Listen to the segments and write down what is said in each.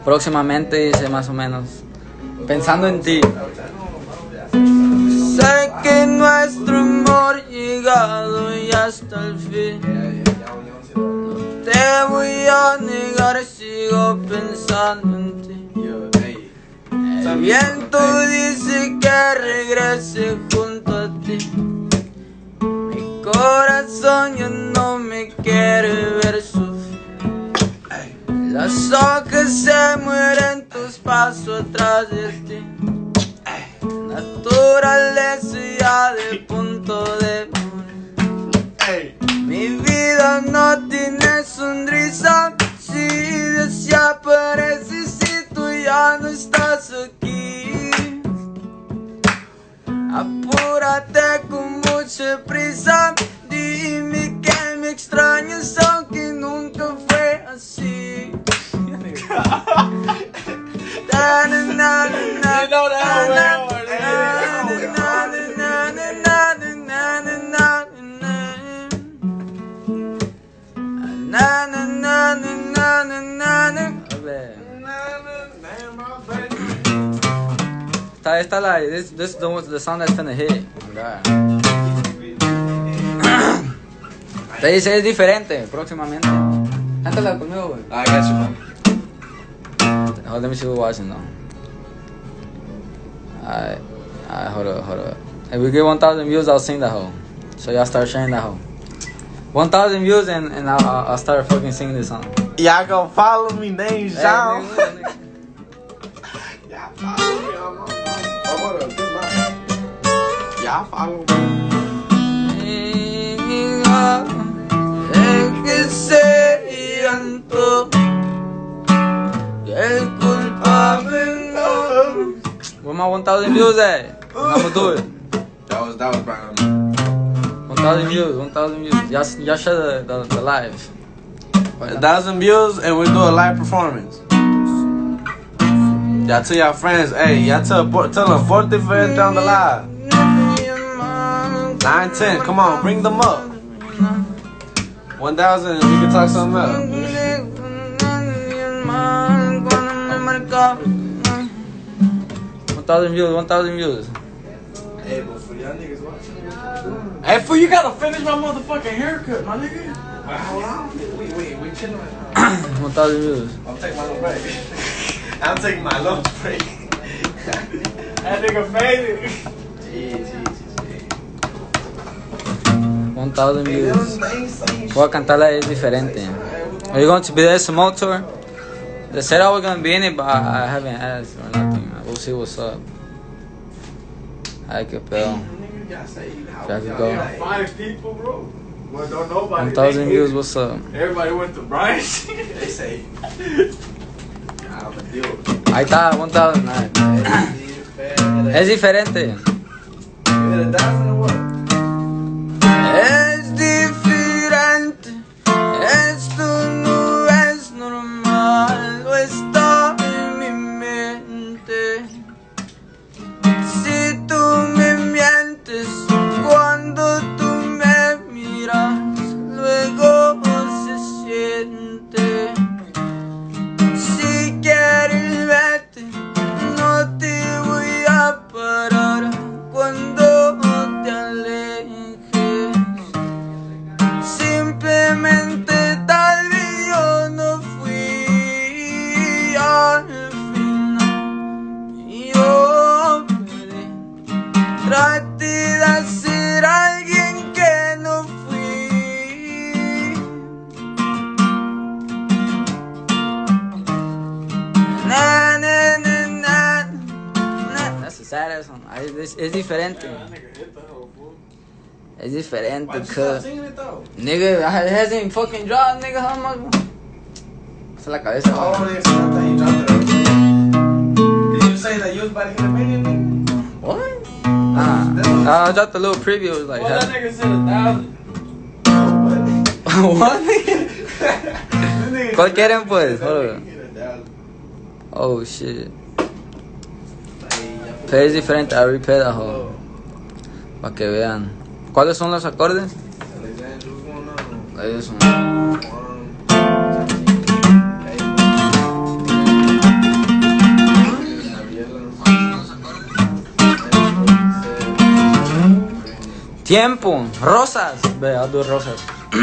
próximamente dice más o menos, pensando en ti. Sé que nuestro amor llegado ya hasta el fin. No te voy a negar, sigo pensando en ti. El viento dice que regrese junto a ti. Mi corazón ya no me quiere ver sufrir. Las hojas se mueren, tus pasos atrás de ti. Naturaleza ya de punto de morir. Mi vida no tiene sonrisa. Si desapareces, si tú ya no estás aquí, apúrate con mucha prisa. Dime que me extrañas aunque nunca fue así. Esta la, this is the song that's gonna hit. Oh God. Te dice es diferente próximamente. Cántala conmigo, güey. I got you, man. Hold, let me see who's watching though. Alright, hold up. If we get 1,000 views, I'll sing that hoe. So y'all start sharing that hoe. 1,000 views and I'll start fucking singing this song. Y'all gonna follow me, name Jean. Y'all follow me. Hold up, get mine. Y'all follow me. Que se llanto, el culpable no. Where my 1,000 views at? I'm gonna do it. That was Brian. 1,000 views. Y'all share the live. 1,000 views and we do a live performance. Y'all tell y'all friends, hey, y'all tell them Forte for it down the live. 9, 10, come on, bring them up. 1,000 and we can talk something else. 1,000 views. Hey, but for y'all niggas watching. Hey, fool, you gotta finish my motherfucking haircut, my nigga. Hold on. We chilling right now. 1,000 views. I'll take my little break. I'm taking my lunch break. That nigga faded. 1,000 views. Voy a cantarla es diferente. Are you going to be there Samoa tour? They said I was going to be in it, but I haven't asked or nothing. We'll see what's up. Ay, qué pedo. Ya que go. 5 people, bro. Well, don't nobody. 1,000 views, what's up? Everybody went to Brian. They say. Ahí está, 1,000. Nah. Es diferente. Es diferente, esto no es normal, no está en mi mente. Si tú me mientes cuando tú me miras, luego se siente. Si quieres vete, no te voy a parar cuando te alejes. Simplemente tal vez yo no fui al final. Yo perdí. Traté de ser alguien que no fui. Na, na, na, na, na. That's a sad ass one. Es diferente. Es diferente, cuz. Nigga, it hasn't even fucking dropped, nigga. How much? Es la cabeza. Oh, yes, I thought you dropped it. Did you say that you was about to get a million? What? Nah. I dropped a little preview. It was like, Well, that nigga said 1,000. what? ¿Cuál quieren, pues? Hold on. Oh, shit. Pero es diferente. I repaid that whole. Para que vean. ¿Cuáles son los acordes? Ellos son. Tiempo, rosas. Ve, I'll do rosas.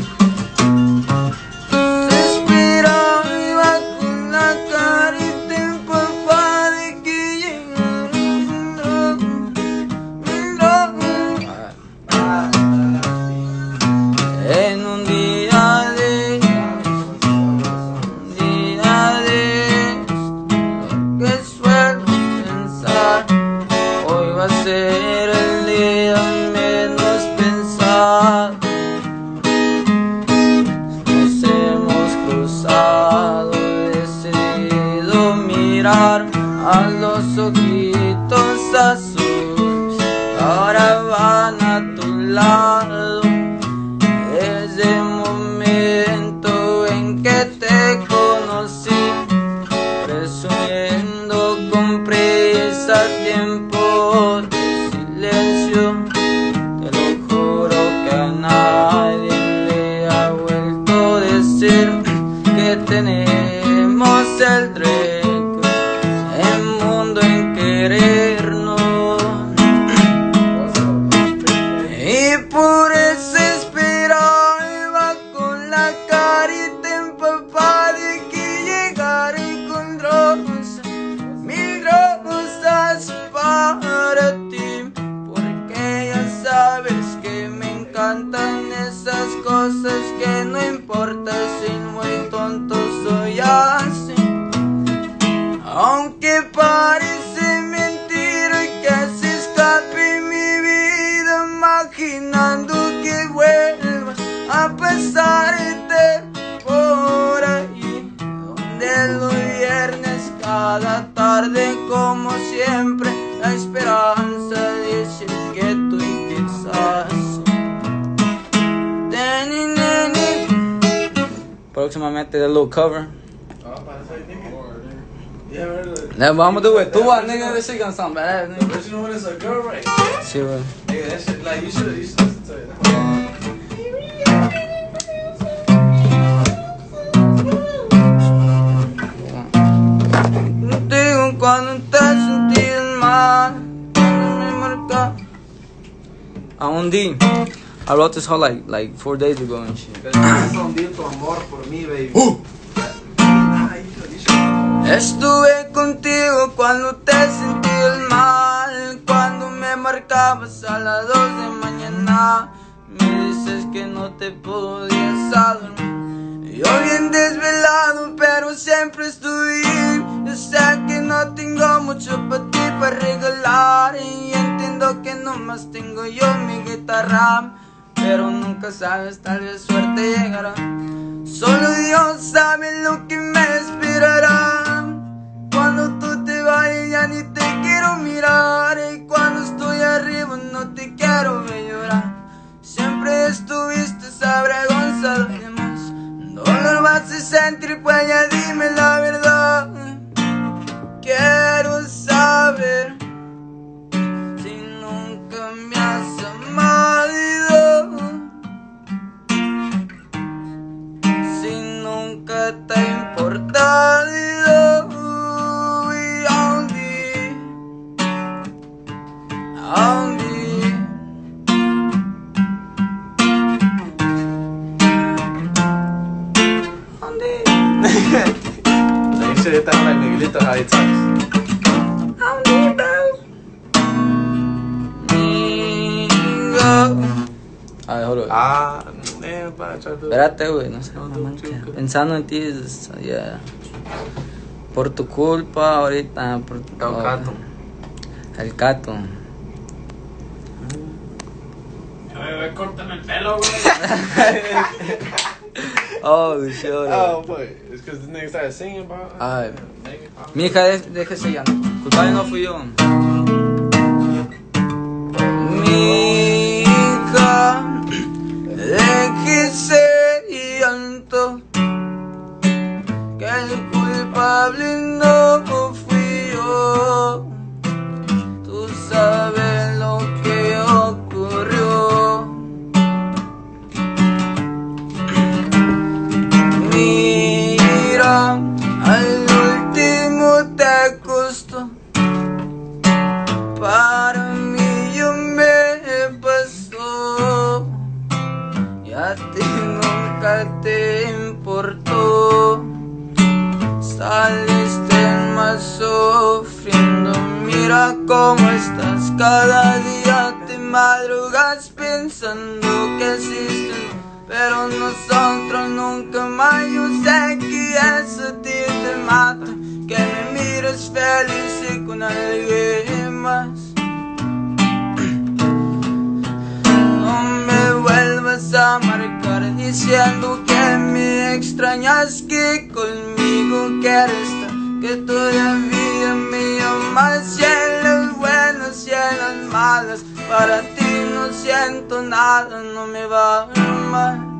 A los ojitos azules, ahora van a tu lado. Desde el momento en que te conocí, presumiendo con prisa tiempo de silencio. Te lo juro que a nadie le ha vuelto a decir que tenemos el derecho querernos, y por eso esperaba con la carita empapada de que llegara con rosas, mil rosas para ti, porque ya sabes que me encantan esas cosas que no importa si muy tonto soy así, aunque parece mentira que se escape mi vida, imaginando que vuelvas a pasarte por ahí, donde los viernes cada tarde como siempre la esperanza dice que tú y quizás Próximamente the little cover. Yeah, I'm gonna do it. Tú vas, nigga, this shit gonna sound bad, nigga. but you know what? It's a girl right. Sí, güey. Nigga, that shit, like, you should listen to it. Contigo cuando te sentías mal, me marca. A un día. I wrote this whole like 4 days ago and shit. Tu amor por mí, baby. Estuve contigo cuando te sentías mal, cuando me marcabas a las 2 de mañana. Me dices que no te podías dormir. Yo bien desvelado, pero siempre estuve. Yo sé que no tengo mucho para ti para regalar, y entiendo que nomás tengo yo mi guitarra, pero nunca sabes, tal vez suerte llegará. Solo Dios sabe lo que me esperará. Cuando tú te vayas ya ni te quiero mirar, y cuando estoy arriba no te quiero ver llorar. Siempre estuviste avergonzado de más. Dolor vas a sentir, pues ya dime la verdad. Quiero saber si nunca me has amado, si nunca te ha importado, y aún You should hit that like Miguelito, how he talks. Ay, hold on. Ah, man, para try to. Espérate, güey, no sé, mamá, que pensando en ti, yeah. Por tu culpa, ahorita. Por tu, El Cato. El Cato. Me cortan el pelo, güey. Oh, sure. Oh, boy. It's because the nigga started singing, bro. Ay, mija, déjese llanto. Culpable no fui yo. Mija, déjese llanto, que el culpable no fui yo. Tú sabes lo que ocurrió. Mira, al último te costó. Para mí yo me pasó. saliste más sufriendo. Mira cómo estás, cada día te madrugas pensando que existen, pero nosotros nunca más. Yo sé que eso a ti te mata, que me mires feliz y con alguien más. No me vuelvas a marcar diciendo que me extrañas, que conmigo quieres estar, que todavía me amas. Y en las buenas y en las malas, para ti no siento nada, no me va mal.